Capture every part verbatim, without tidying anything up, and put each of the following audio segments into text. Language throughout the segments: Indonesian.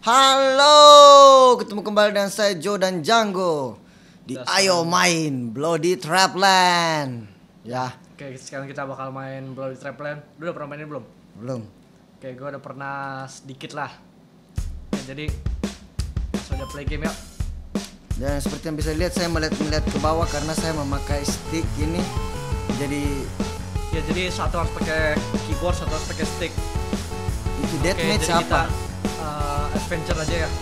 Halo, ketemu kembali dengan saya Joe dan Django di Ayo Main Bloody Trapland. Ya. Oke, sekarang kita bakal main Bloody Trapland. Lu udah pernah mainin belum? Belum. Oke, gue udah pernah sedikit lah. Ya, jadi langsung aja play game ya. Dan seperti yang bisa dilihat, saya melihat-melihat ke bawah karena saya memakai stick ini. Jadi ya jadi satu harus pakai keyboard, satu harus pakai stick. Itu Oke, deathmatch jadi apa? kita uh, adventure aja ya.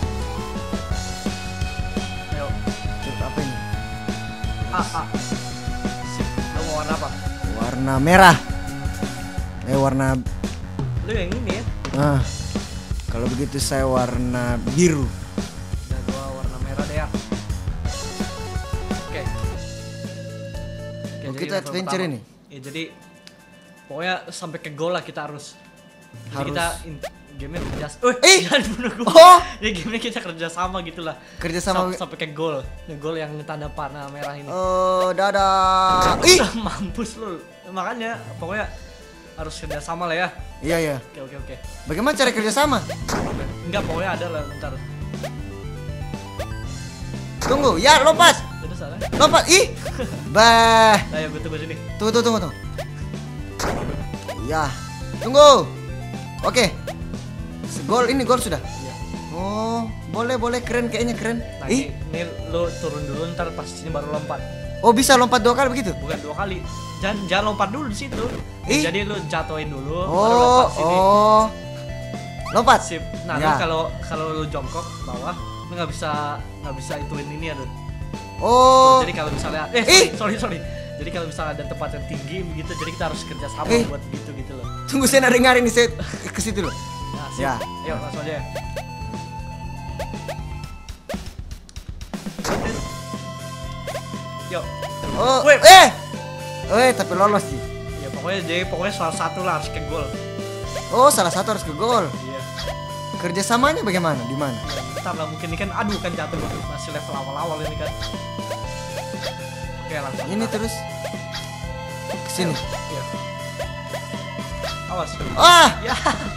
Ayo. Coba apa ini? A A. Sip. Lu mau warna apa? Warna merah. Eh warna. Lu yang ini ya. Ah. Kalau begitu saya warna biru. Nah, gua warna merah deh ya. Oke. Oke, Oh, jadi kita level adventure pertama. ini. Ya jadi pokoknya sampai ke goal lah kita harus. Jadi Harus. kita in- gamenya kerja. Oh, Eh! jangan bunuh gua. Oh! Ya gamenya kita kerja sama gitulah. Kerja sama. Sam- sampai ke goal. Ya, goal yang tanda panah merah ini. Oh, dadah. Ih. Mampus lu. Makanya pokoknya harus kerja sama lah ya. Iya, iya. Oke, oke, oke. Bagaimana cara kerja sama? Enggak, pokoknya ada lah ntar. Tunggu, ya lompat. Udah salah. Lompat. Ih. Bah. Nah, ya gue tunggu sini. Tunggu, tunggu, tunggu, tunggu. Ya. Tunggu. Oke. Gol ini gol sudah. Iya. Oh, boleh, boleh, keren kayaknya keren. Nah, Ih. ini, ini lu turun dulu ntar pas sini baru lompat. Oh, bisa lompat dua kali begitu? Bukan dua kali. Jangan jangan lompat dulu di situ. Ih. Jadi lu jatuhin dulu baru Oh, lompat sini. oh. Lompat. Sip. Nah, Ya. lu kalau kalau lu jongkok bawah, lu nggak bisa nggak bisa ituin ini ya, Dun. Oh. Jadi kalau misalnya eh Ih. sorry, sorry, sorry. Jadi kalau misalnya ada tempat yang tinggi begitu, jadi kita harus kerja sama Eh. buat gitu gitu loh. Tunggu, saya nak dengar ini, saya ke situ loh. Nah, sip. Ya. Ayo langsung aja. Yuk. Oh, Weh. eh. Eh, tapi lolos sih. Ya pokoknya jadi pokoknya salah satu lah harus ke gol. Oh, salah satu harus ke gol. Iya. Kerjasamanya bagaimana? Di mana? Ya, bentar lah mungkin ini kan aduh kan jatuh banget masih level awal-awal ini kan. Oke, langsung. Ini terus ke sini. Iya. Awas. Ah, Ya.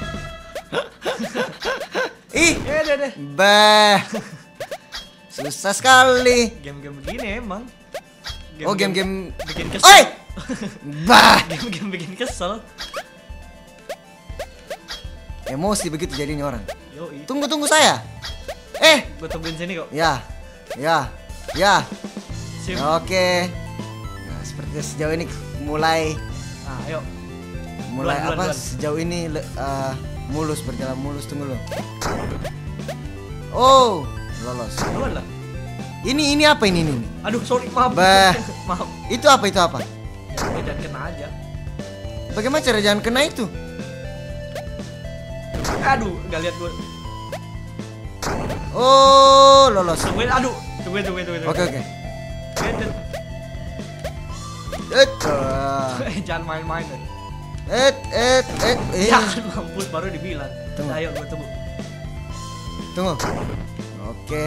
ih. Ya deh deh. Bah. Susah sekali. Game-game begini emang. Oh, game-game. bikin kesel. Oi. Bah. Game-game bikin kesel. Emosi begitu jadinya orang. Yoi. Tunggu, tunggu saya. Eh, Gue tungguin sini kok. ya. Ya. Ya. Sip. Oke. Nah, seperti sejauh ini mulai Nah, ayo. mulai Duluan, apa duluan, duluan. sejauh ini le- eh, mulus berjalan mulus. Tunggu lo. Oh, lolos. Duluan lah. Ini ini apa ini ini? ini? Aduh, sorry, maaf. Bah. Maaf. Itu apa itu apa? Ya, gue jangan kena aja. Bagaimana cara jangan kena itu? Aduh, gak lihat gue. Oh, lolos. Tungguin, aduh. Tungguin, tungguin, tungguin. Oke, oke. Oke. Et, uh, Eh, jangan main-main deh. et, et, et, eh. Jangan mampus baru dibilang. Tunggu. Nah, ayo gue tunggu. Tunggu. Oke.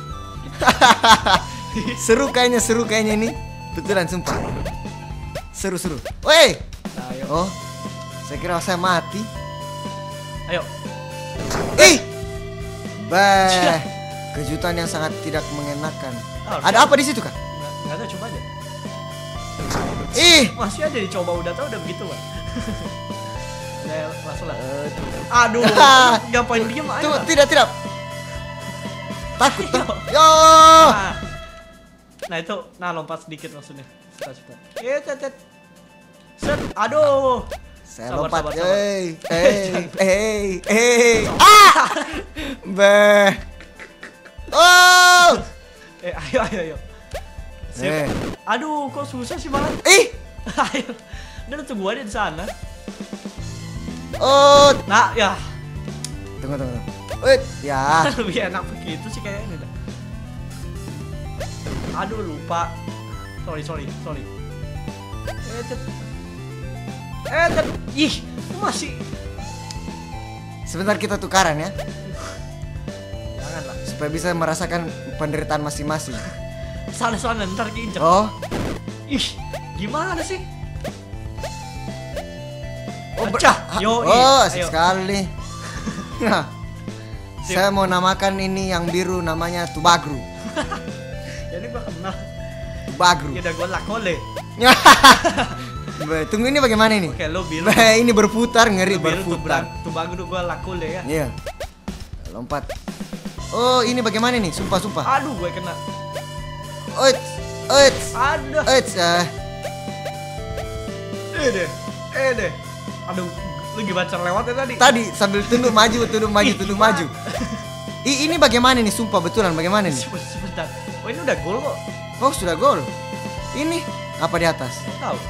Seru kayaknya, seru kayaknya ini. Betulan sumpah. Seru, seru. Woi. Nah, ayo. Oh. Saya kira saya mati. Ayo. Ih. Bah. Kejutan yang sangat tidak mengenakan. Oh, Ada apa di situ, Kak? Nggak, nggak ada, coba aja. Ih. Masih aja dicoba udah tau udah begitu, Bang. Udah, langsung lah. Eh, Aduh, ngapain diem aja. Tunggu, Bang. tidak, tidak. Takut, takut. Yo. Nah. Nah, itu nah lompat sedikit maksudnya. Cepat, cepat. Eh, tet, tet. Set. Aduh. Saya Sabar, lompat. sabar, sabar. Hey, hey, hey, hey. Ah! Bah. Oh. Eh, ayo, ayo, ayo. Sip. Eh. Aduh, kok susah sih malah. Ih. Ayo. Udah tunggu aja di sana. Oh. Nah, ya. Tunggu, tunggu, tunggu. Wait, ya. Lebih enak begitu sih kayaknya dah. Aduh, lupa. Sorry, sorry, sorry. Eh, tet. Eh, tet. Ih, masih. Sebentar kita tukaran ya, Janganlah. supaya bisa merasakan penderitaan masing-masing. Sana-sana ntar keinjak. Oh. Ih, gimana sih? Oh, ber- Pecah. ha- Yoi. oh, asik Ayo. sekali. Nah, Sip. Saya mau namakan ini yang biru namanya Tubagru. Ya ini gua kenal. Tubagru. Ya udah gua lakole. Be, tunggu ini bagaimana ini? Oke, lo biru. Be, ini berputar ngeri Lo biru tuh berputar. tuh bagus tuh gua lakole ya. Iya. Lompat. Oh, ini bagaimana nih? Sumpah, sumpah. Aduh, gue kena. Oits, oits, Aduh. oits. ah. Eh deh. Eh deh. Aduh, lu gimana cara lewatnya tadi? Tadi sambil tunduk maju, tunduk maju, Ih, tunduk gimana? maju. Ih, ini bagaimana nih? Sumpah betulan bagaimana nih? Sebentar, sebentar. Oh, ini udah gol kok. Oh, sudah gol. Ini apa di atas? Nggak tahu.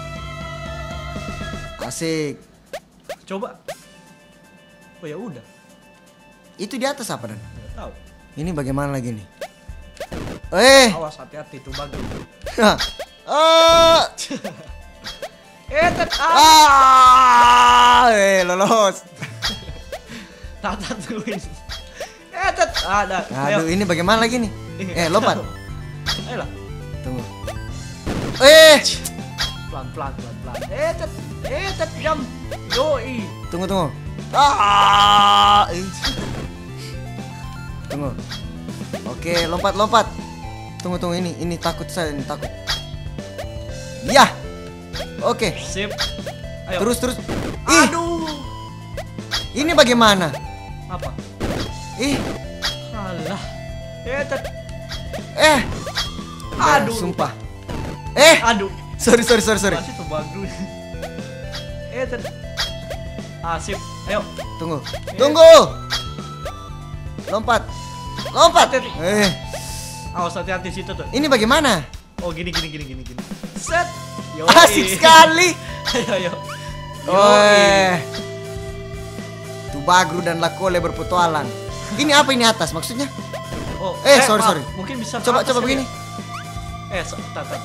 Asik. Coba. Oh ya udah. Itu di atas apa dan? Nggak tahu. Ini bagaimana lagi nih? Eh. Awas hati-hati tuh bagus. Oh. Eh, tet ah. Ah, eh lolos. Tata tuin. Eh, tet ada. Aduh, ini bagaimana lagi nih? Eh, lompat. Ayolah. Tunggu. Eh, Pelan-pelan, pelan-pelan. Eh, tet. Eh, tet jam. Yoi. tunggu tunggu. Ah, eh. Tunggu. Oke, lompat lompat. Tunggu tunggu ini, ini takut saya, ini takut. Ya. Oke. Sip. Ayo. Terus terus. Ih, Aduh. ini bagaimana? Apa? Ih, Alah. Eh, tet. eh. Aduh. Sumpah. Eh, Aduh. sorry sorry sorry sorry. Masih tuh bagus. Eh, tet. Ah, sip. Ayo. Tunggu. Tunggu. Lompat. Lompat. Hati-hati. Eh, Awas hati-hati situ tuh. ini bagaimana? Oh, gini gini gini gini gini. Set. Yoi. Asik sekali. Ayo ayo. Oh, Tubagru dan Lakole berpetualang. Ini apa ini atas maksudnya? Oh, Eh, sorry, maaf. sorry. Mungkin bisa ke Coba atas coba kali begini. ya? Eh, so, tat, tat.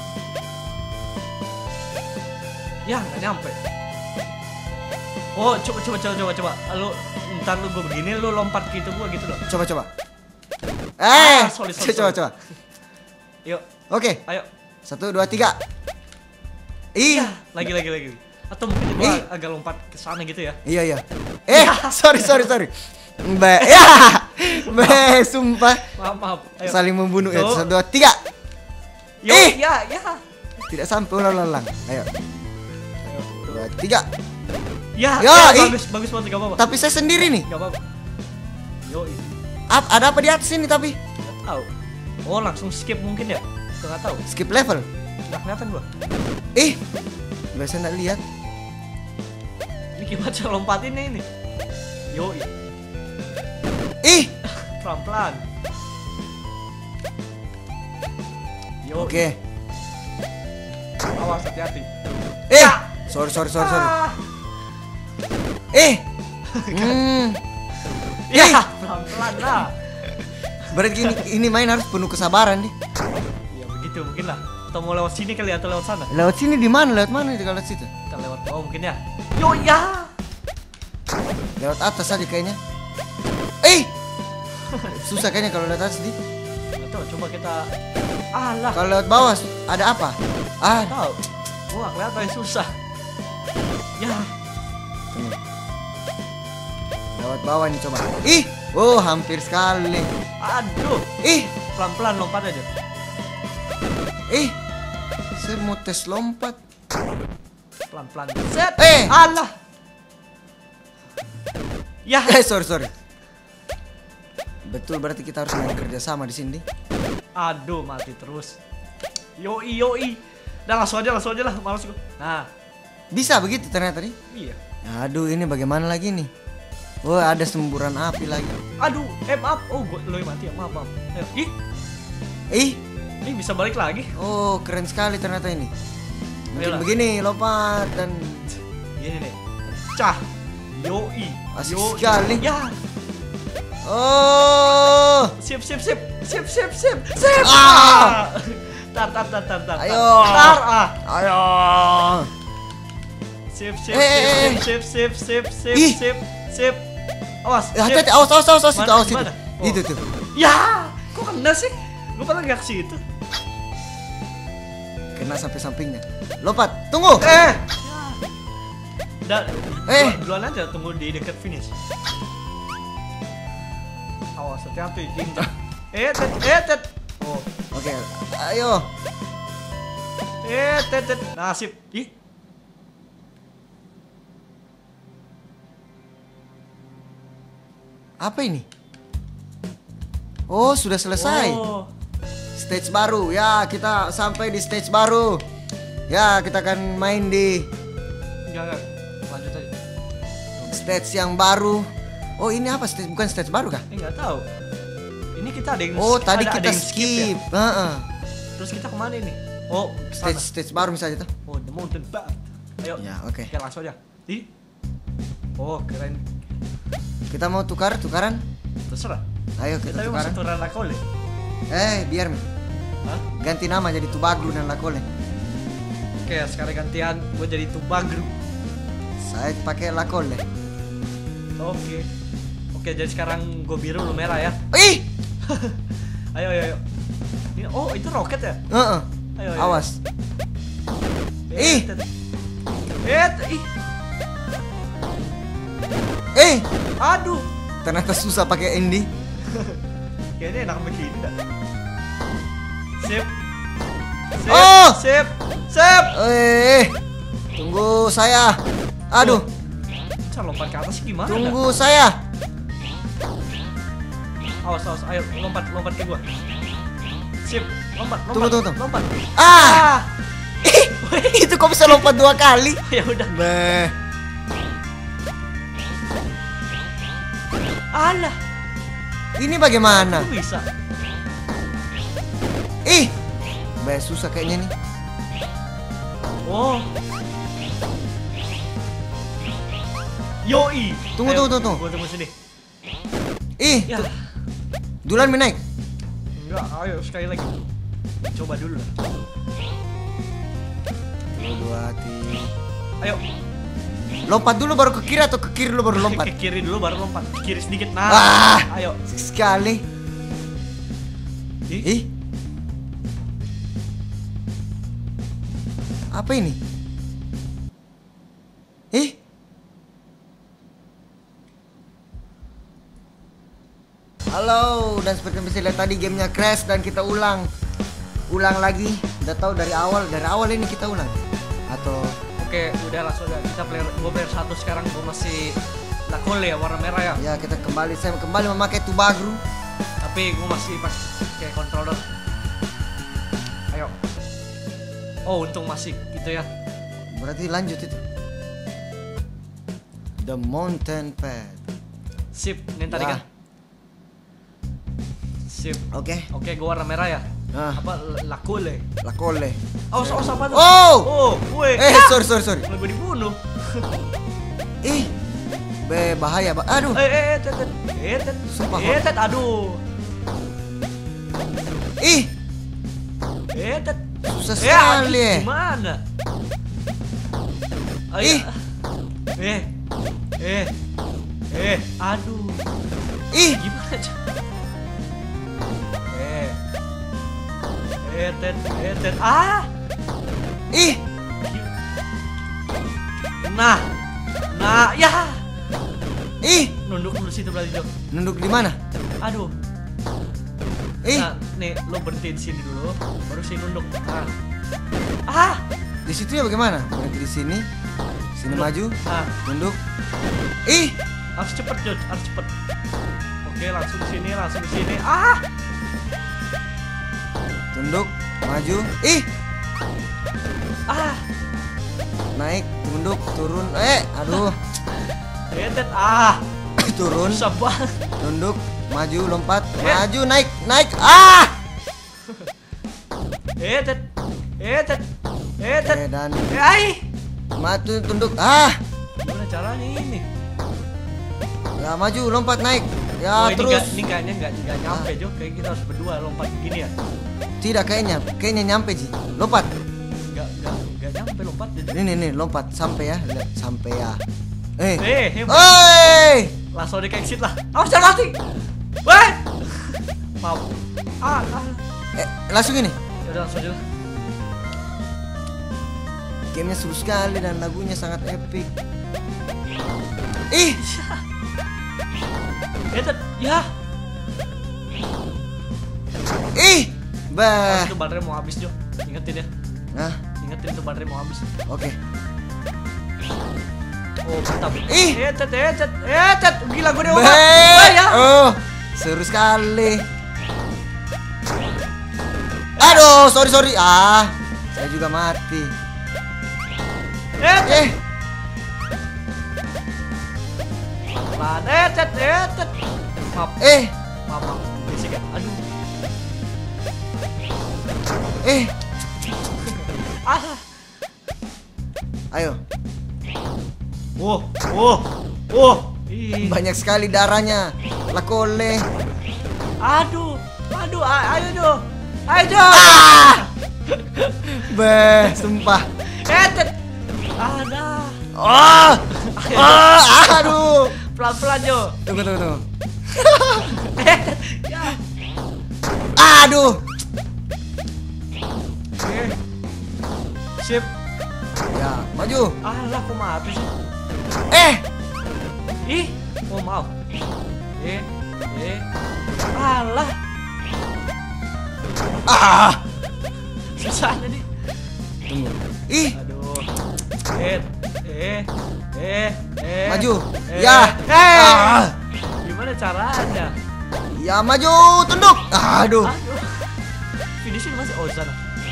Ya, nggak nyampe. Oh, coba coba coba coba coba. Lu ntar lu gua begini, lu lompat gitu gua gitu loh. Coba coba. Eh, Ah, sorry, sorry, coba sorry. coba. Yuk, Oke, ayo. satu dua tiga. Ih, Ya, lagi lagi lagi. Atau mungkin gua Ih. agak lompat ke sana gitu ya. iya iya. Eh, sorry sorry sorry. Be, ya, be, sumpah. Maaf maaf. Ayo. Saling membunuh ya. Tuh. Satu dua tiga. Yo, Ih. ya ya. Tidak sampai ulang ulang. Ayo, Ayo. dua tiga. Ya, Ya, ya, ih. bagus bagus banget gak apa-apa. Tapi saya sendiri nih. Gak apa-apa. Yo, Ap- ada apa di atas ini tapi? nggak tahu. Oh, langsung skip mungkin ya? Nggak tahu. Skip level. Nggak kelihatan gua. Ih, biasa nggak lihat. Ini gimana cara lompatinnya ini? Yo, Ih, pelan-pelan. Yo, oke. awas hati-hati. Eh, sorry sorry sorry sorry. Ah, Eh, hmm, ya, pelan-pelan lah. berarti ini, ini main harus penuh kesabaran nih. Ya begitu mungkin lah. Atau mau lewat sini kali atau lewat sana? Lewat sini di mana? Lewat mana itu kalau lewat situ? Kita lewat bawah mungkin ya. Yo ya. Lewat atas aja kayaknya. Eh, susah kayaknya kalau lewat atas di. Nggak tahu, coba kita. Alah, Kalau lewat bawah ada apa? Ah, nggak tahu. Wah, kelihatan susah. Ya, tunggu. Lewat bawah nih coba. Ih, oh hampir sekali. aduh. Ih, Pelan-pelan lompat aja. ih, saya mau tes lompat. Pelan-pelan. Set. Eh. Alah. Ya. Eh, sorry sorry. Betul berarti kita harus main kerja sama di sini. Aduh, mati terus. Yoi, yoi. Udah langsung aja, langsung aja lah. Males gue. Nah, Bisa begitu ternyata nih. iya. Aduh, ini bagaimana lagi nih? Wah, ada semburan api lagi. Aduh, eh maaf. Oh, gue lo yang mati ya. Maaf, maaf. Ayo. Ih, Ih, ih bisa balik lagi. oh keren sekali ternyata ini. Mungkin Ayolah. begini lompat dan Gini nih. Cah. Yoi. Asik Yoi. sekali. Ya. oh, Sip, sip, sip. Sip, sip, sip. Sip. Ah. Tar, tar, tar, tar, tar. Ayo. Tar, ah. ayo. Sip, sip, Eh, eh, eh. sip, sip, sip, sip, Ih. sip, sip. Awas. Eh, sip. hati-hati, awas, awas, awas, awas, itu, Mana, awas itu. mana? Oh. Itu tuh. Ya, kok kena sih? Gue pernah gak ke situ. Kena sampai sampingnya. Lompat, tunggu. Eh. Dan Eh. duluan aja tunggu di dekat finish. Awas hati-hati injak. Eh, tet, eh, tet. Oh, Oke, ayo. eh, tet, tet. Nasib. Ih, Apa ini? Oh, sudah selesai. oh. Stage baru. Ya, kita sampai di stage baru. Ya, kita akan main di Enggak, enggak. Lanjut aja. stage yang baru. Oh, ini apa stage? Bukan stage baru kah? Eh, enggak tahu. Ini kita ada yang Oh, tadi ada- ada kita yang skip. ya? Heeh. Terus kita kemana ini? Oh, Stage sana. stage baru misalnya tuh. Oh, the mountain path. Ayo. Ya, oke. Oke, langsung aja. Ih. Oh, keren. Kita mau tukar, tukaran? Terserah. Ayo kita Tapi tukaran. masuk turun lakole. Eh, biar Mi. Hah? Ganti nama jadi Tubaglu dan Lakole. Oke, sekarang gantian gue jadi Tubagru. Saya pakai Lakole. Oke. Oke, jadi sekarang gue biru lu merah ya. Ih! Ayo, ayo, ayo. Ini, oh, itu roket ya? Heeh. Ayo, ayo. Awas. Eh, Ih! tet. Eh, tet. Ih. Eh, Aduh. ternyata susah pakai Indi. Kayaknya enak begini dah. Sip. Sip. Oh! Sip. Sip. Eh, tunggu saya. Aduh, Cara lompat ke atas gimana? tunggu saya. Awas, awas. Ayo, lompat, lompat ke gua. Sip. Lompat, lompat. Tunggu, tunggu, tunggu. Lompat. Ah! Ih, itu kok bisa lompat dua kali? Ya udah. Beh. Alah, Ini bagaimana? lu bisa. Ih, beh susah kayaknya nih. Oh. Yoi. Tunggu, Ayo, tunggu, tunggu, tunggu. Gua tunggu sini. Ih, Ya. duluan Mi naik. Enggak, ayo sekali lagi. Coba dulu lah. Dua, tiga. Ayo. Lompat dulu baru ke kiri atau ke kiri dulu baru lompat? Ke kiri dulu baru lompat. Ke kiri sedikit. Nah. Ah. Ayo. Sekali. Ih. Ih. Apa ini? Ih. Halo, dan seperti yang bisa lihat tadi gamenya crash dan kita ulang. Ulang lagi. Udah tahu dari awal, dari awal ini kita ulang. Atau Oke, udah langsung aja. Kita player, gua player satu sekarang. Gua masih Lakole ya, warna merah ya. ya kita kembali, saya kembali memakai Tubagru. Tapi gua masih pakai controller. Ayo. Oh, untung masih gitu ya. Berarti lanjut itu. The Mountain Path. Sip, ini tadi Ya. kan. Sip. Oke. Oke, gua warna merah ya. Nah, Apa Lakole? Lakole. Oh, oh, apa tuh? Oh! Oh, gue. Eh, sorry sorry sorry. Malah gue dibunuh. Ih. Be bahaya, Pak. Aduh. Eh, eh, eh, tet, tet. Eh, tet. Sumpah, Eh, Hon. tet, aduh. Ih, Eh, tet. susah Eh, aduh, sekali. eh. gimana? Oh, Ih. iya. Eh. Eh. Eh, aduh. Ih, Gimana, Cak? Eh. Eh, tet, eh, tet. Ah. ih. Nah. Nah, ya. Ih, Nunduk dulu situ berarti, Jo. nunduk di mana? Aduh. Ih, Nah, nih, lo berhentiin sini dulu, baru sini nunduk. Nah. Ah. di situ ya bagaimana? Berhenti di sini. Sini Nunduk. maju, Ah. tunduk. Ih, Harus cepet, Jod. Harus cepet. Oke, langsung ke sini, langsung ke sini. Ah. tunduk, maju. Ih, Ah. naik, tunduk, turun. Eh, aduh. Edet. Ah. Turun, Susah banget. tunduk, maju, lompat, Eh. maju, naik, naik. Ah! Edet. Edet. Edet. Eh, dan Eh, ai. maju, tunduk. Ah! Gimana caranya ini? Ya, maju, lompat, naik. Ya, oh, ini terus. nggak, ini kayaknya nggak nggak nyampe, Jo. Kayak kita harus berdua lompat begini ya. Tidak kayaknya, kayaknya nyampe sih. Lompat. Nggak nggak nggak nyampe lompat. Jadi. Ini nih, nih, lompat sampai ya, lihat sampai ya. Eh. Eh, hebat. Oi! Langsung di exit lah. Awas jangan mati. Weh. Maaf. Ah, ah. Eh, langsung ini. Ya udah langsung aja lah. Gamenya seru sekali dan lagunya sangat epic. Ih, Edet. Ya. Ih, bah. Itu baterai mau habis, Jo. Ingetin ya. Nah, Ingetin tuh baterai mau habis. oke. Oh, mantap. Ih. Eh, cet, eh, cet, eh, cet. Gila gue udah obat. Bah. Wah, ya. Oh, seru sekali. Aduh, sorry sorry. Ah, saya juga mati. Eh, cet. Eh, Pelan. Eh, cet, eh, cet. Maaf, eh, maaf, maaf. Berisik ya. Aduh. eh. Ah. Ayo, Oh, oh, oh. Ih. banyak sekali darahnya. Lakole. Aduh, aduh, a- ayo Jo. Ayo Jo. Ah! Bah, sumpah. Eh, cet. Ada. Oh, oh, aduh. Pelan-pelan Jo. Tunggu, tunggu, tunggu. Eh, cet. Ya. Aduh. Eh. Sip. Ya, maju. Alah, kok mati sih? Eh, Ih, oh maaf. Eh, eh. Alah, ah. susah jadi. Tunggu. Ih, Aduh. Eh, eh, eh, eh. maju. Eh. Ya. Eh. Ah. Gimana caranya? Ya, maju, tunduk. Aduh. Aduh. Finishing masih oh sana.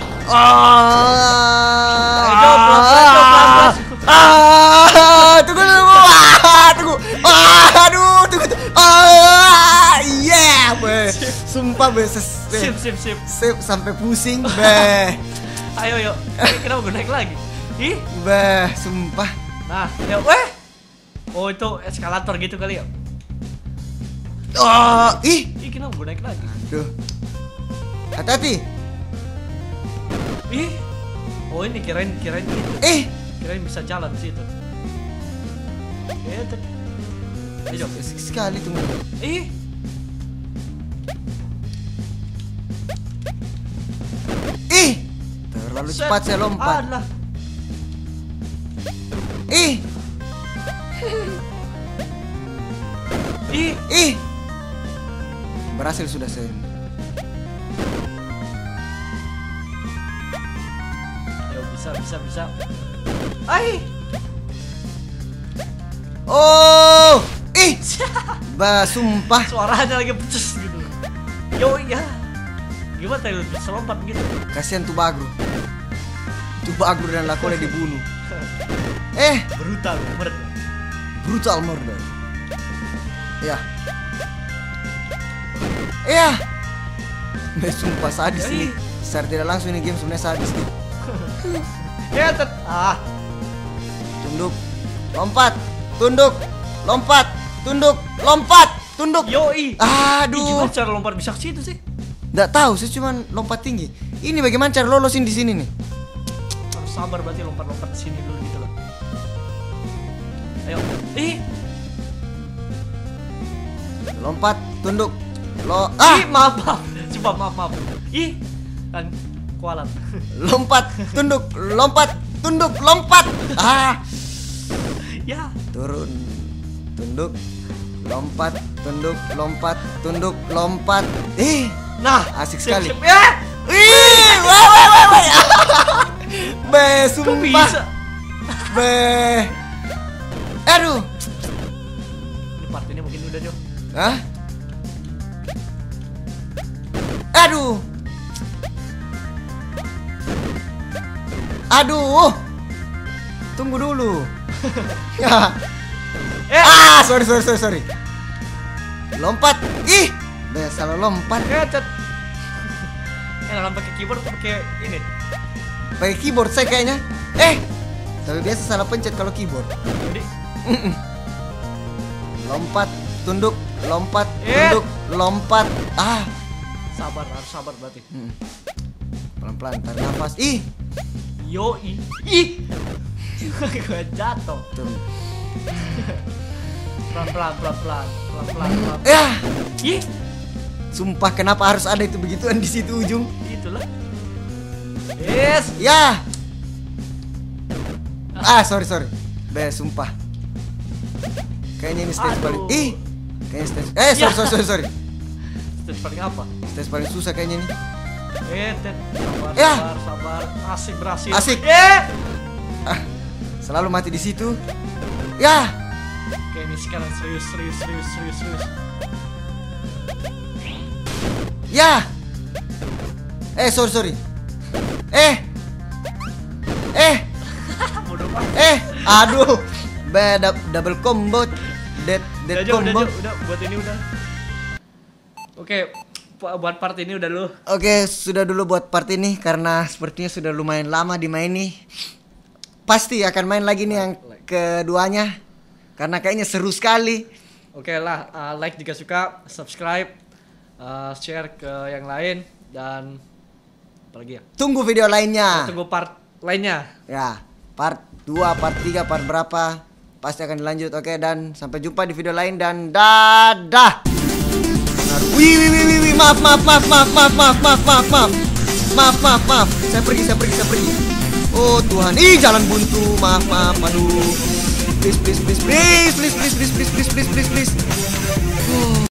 Ah. Ayo, pelan-pelan, Jo, pelan-pelan. Ah, tunggu tunggu. Ah, tunggu. Ah, aduh, tunggu. tunggu. Ah, yeah, be. Sumpah be, ses- be. Sip, sip, sip. Sip sampai pusing, be. Ayo, yuk. Eh, kenapa gue naik lagi? Ih, Be, sumpah. nah, yuk, weh. Oh, itu eskalator gitu kali ya? Oh, ih. Ih, kenapa gue naik lagi? Aduh. Hati-hati. Ih, oh ini kirain kirain itu, Eh, kirain bisa jalan di situ. Eh, tet- ayo, asik sekali tunggu. ih, Ih, terlalu set. cepat saya lompat. Alah, Ih, ih, ih. Berhasil sudah saya. ayo bisa bisa bisa. Ai, Oh, ih. Bah, sumpah. suaranya lagi pedes gitu. Yo iya, gimana tadi lu bisa lompat gitu? Kasihan tuh Bagro. Tuh Bagro dan Lakole dibunuh. Eh, Brutal, murder. brutal murder. Ya. Iya. Bah, sumpah sadis Ih. ini. Secara tidak langsung ini game sebenarnya sadis nih. Ya tet, ah, Tunduk, lompat, tunduk, lompat, tunduk, lompat, tunduk. yoi. Aduh. Ih, gimana cara lompat bisa ke situ sih? Nggak tahu, saya cuma lompat tinggi. Ini bagaimana cara lolosin di sini nih? Harus sabar berarti lompat-lompat ke sini dulu gitu loh. Ayo, ih, Lompat, tunduk, lo, ih, ah, maaf, maaf, coba maaf, maaf. Ih, kan kualat. lompat, tunduk, lompat, tunduk, lompat. Ah, Ya, turun, tunduk, lompat, tunduk, lompat, tunduk, lompat. Eh, nah, asik sip, sekali. sip. Ya, Ih, wah, wah, wah, wah. Be, kok sumpah. bisa? Be. Aduh. Ini part ini mungkin udah Jo. Hah? Aduh. Aduh. Tunggu dulu. Ya. Eh, Ah, sorry sorry sorry sorry. Lompat. Ih, Be, salah lompat. eh, cet. Enakan pakai keyboard atau pakai ini? Pakai keyboard saya kayaknya. Eh, tapi biasa salah pencet kalau keyboard. Jadi, Lompat, tunduk, lompat, Eh. tunduk, lompat. Ah, sabar, harus sabar berarti. Mm. Pelan-pelan, tarik nafas. Ih, Yoi, ih, gue jatuh. tuh. Pelan-pelan, pelan-pelan, pelan-pelan, pelan. Ya, Ih, sumpah kenapa harus ada itu begituan di situ ujung? itulah. Yes. Ya. Ah, sorry sorry. Be, sumpah. Kayaknya ini stage Aduh. paling. Ih, kayaknya stage. Eh, sorry Ya. sorry sorry sorry. Stage paling apa? Stage paling susah kayaknya nih. Eh, Ted, sabar, Ya. sabar, sabar. Asik berhasil. Asik. Eh. Ah, selalu mati di situ. Ya. Oke, ini sekarang serius, serius, serius, serius, serius. Ya. Eh, sorry, sorry. Eh. Eh. Bodoh banget. Eh. Aduh. Beda double combo. Dead Udah, dead Jo, udah, combo. Jo, udah, buat ini udah. Oke, pu- buat part ini udah lu. Oke, sudah dulu buat part ini karena sepertinya sudah lumayan lama dimain nih. Pasti akan main lagi nih yang keduanya karena kayaknya seru sekali. Oke lah, uh, like jika suka, subscribe, uh, share ke yang lain dan apa lagi ya? Tunggu video lainnya. Tunggu part lainnya. Ya, part dua, part tiga, part berapa pasti akan dilanjut. Oke, dan sampai jumpa di video lain dan dadah. Wih, wih, wih, wih, wih, maaf, maaf, maaf, maaf, maaf, maaf, maaf, maaf, maaf, maaf, maaf, maaf, saya pergi, saya pergi, saya pergi. Oh Tuhan, ih jalan buntu, maaf, maaf, aduh. Please, please, please, please, please, please, please, please, please, please, please.